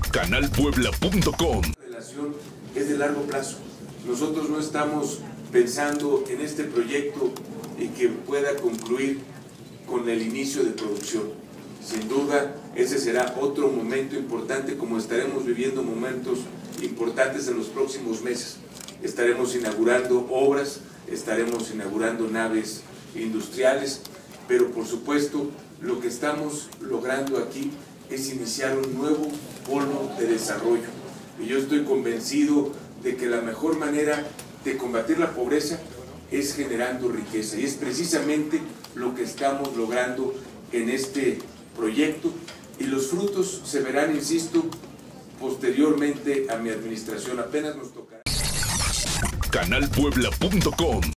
Canalpuebla.com. La relación es de largo plazo. Nosotros no estamos pensando en este proyecto y que pueda concluir con el inicio de producción. Sin duda, ese será otro momento importante, como estaremos viviendo momentos importantes en los próximos meses. Estaremos inaugurando obras, estaremos inaugurando naves industriales, pero por supuesto lo que estamos logrando aquí es iniciar un nuevo polo de desarrollo. Y yo estoy convencido de que la mejor manera de combatir la pobreza es generando riqueza. Y es precisamente lo que estamos logrando en este proyecto. Y los frutos se verán, insisto, posteriormente a mi administración. Apenas nos tocará. Canalpuebla.com